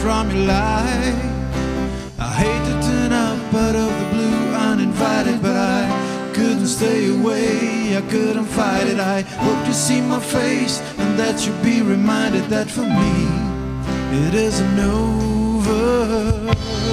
from your life. I hate to turn up out of the blue uninvited, but I couldn't stay away, I couldn't fight it. I hope you see my face and that you be reminded that for me it isn't over.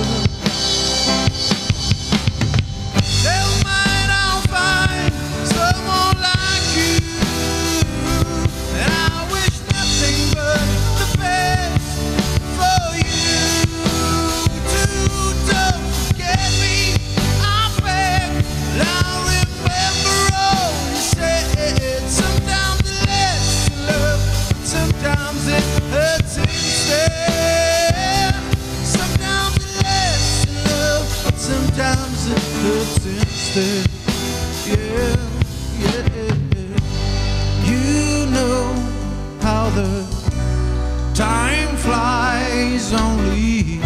Sometimes it hurts instead. Yeah, yeah. You know how the time flies. Only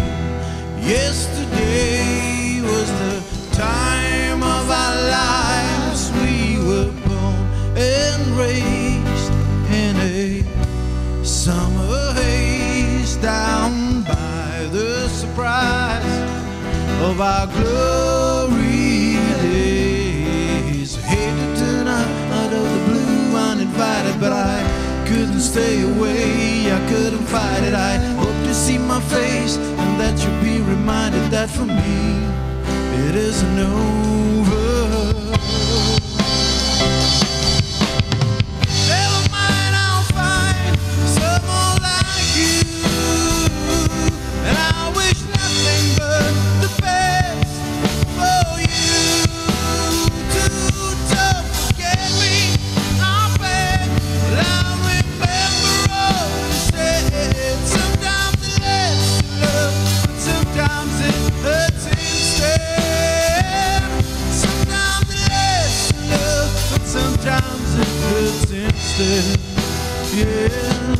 yesterday was the time of our lives. We were born and raised in a summer haze, down by the surprise of our glory days. I hate to turn up out of the blue uninvited, but I couldn't stay away, I couldn't fight it. I hope to see my face and that you'll be reminded that for me it isn't over. Sometimes it hurts instead. Yeah.